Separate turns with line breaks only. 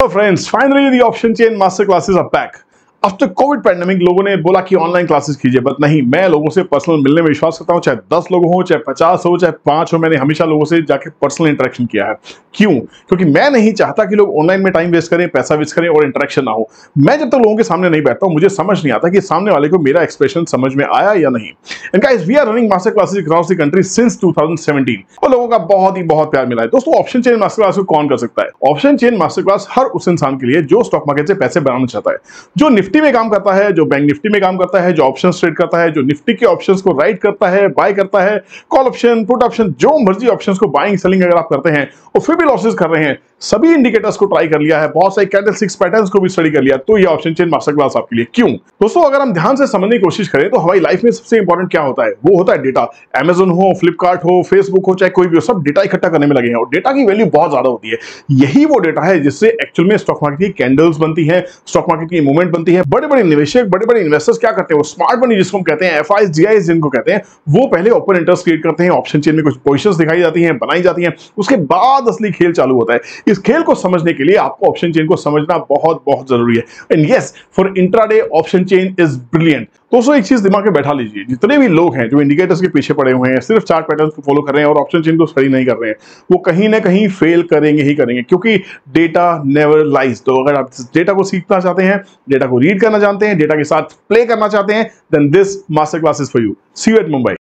Friends, finally the option chain master classes are back. After covid pandemic लोगों ने बोला कि ऑनलाइन क्लासेस कीजिए, बट नहीं, मैं लोगों से पर्सनल मिलने में विश्वास करता हूं, चाहे 10 लोग हो, चाहे 50 हो, चाहे 5 हो। मैंने हमेशा लोगों से जाके पर्सनल इंटरेक्शन किया है। क्यों? क्योंकि मैं नहीं चाहता कि लोग ऑनलाइन में टाइम वेस्ट करें, पैसा वेस्ट करें और इंटरेक्शन ना हो। मैं जब तक लोगों के सामने नहीं बैठता हूं, मुझे समझ नहीं आता कि सामने वाले को मेरा एक्सप्रेशन समझ में आया या नहीं। And guys, we are running master classes across the country since 2017 और लोगों का बहुत प्यार मिला है। दोस्तों, ऑप्शन चेन मास्टर क्लास को कौन कर सकता है? ऑप्शन चेन मास्टर क्लास हर उस इंसान के लिए जो स्टॉक मार्केट से पैसे बनाना चाहता है, जो निफ्टी में काम करता है, जो बैंक निफ्टी में काम करता है, जो ऑप्शंस ट्रेड करता है, जो निफ्टी के ऑप्शंस को राइट करता है, बाय करता है, कॉल ऑप्शन, पुट ऑप्शन, जो मर्जी ऑप्शंस को बाइंग सेलिंग अगर आप करते हैं और फिर भी लॉसेस कर रहे हैं, सभी इंडिकेटर्स को ट्राई कर लिया है, बहुत सारे कैंडलस्टिक्स पैटर्न्स को भी स्टडी कर लिया, तो ये ऑप्शन चेन मास्टर क्लास आपके लिए। क्यों? दोस्तों, अगर हम ध्यान से समझने की कोशिश करें तो हमारी लाइफ में सबसे इंपॉर्टेंट क्या होता है? वो होता है डेटा। अमेज़न हो, फ्लिपकार्ट हो, फेसबुक हो, चाहे कोई भी हो, सब डेटा इकट्ठा करने में लगे हैं और डेटा की वैल्यू बहुत ज्यादा होती है। यही वो डेटा है जिससे एक्चुअल में स्टॉक मार्केट की कैंडल्स बनती है, स्टॉक मार्केट की मूवमेंट बनती है। बड़े-बड़े निवेशक, बड़े-बड़े इन्वेस्टर्स क्या करते हैं? वो स्मार्ट मनी जिसको हम कहते हैं, एफआईज, जीआईज जिनको कहते हैं, वो पहले ओपन इंटरेस्ट क्रिएट करते हैं, ऑप्शन चेन में कुछ पोजीशंस दिखाई जाती हैं, बनाई जाती हैं, उसके बाद असली खेल चालू होता है। इस खेल को समझने के लिए आपको ऑप्शन चेन को समझना बहुत जरूरी है। And yes, for intraday option chain is brilliant. दोस्तों, एक चीज दिमाग में बैठा लीजिए, जितने भी लोग हैं जो इंडिकेटर्स के पीछे पड़े हुए हैं, सिर्फ चार्ट पैटर्न्स को फॉलो कर रहे हैं और ऑप्शन चेन को स्टडी नहीं कर रहे हैं, वो कहीं ना कहीं फेल करेंगे ही करेंगे, क्योंकि डेटा नेवर लाइज। तो अगर आप डेटा को सीखना चाहते हैं, डेटा को रीड करना जानते हैं, डेटा के साथ प्ले करना चाहते हैं, then this master class is for you. See you at Mumbai.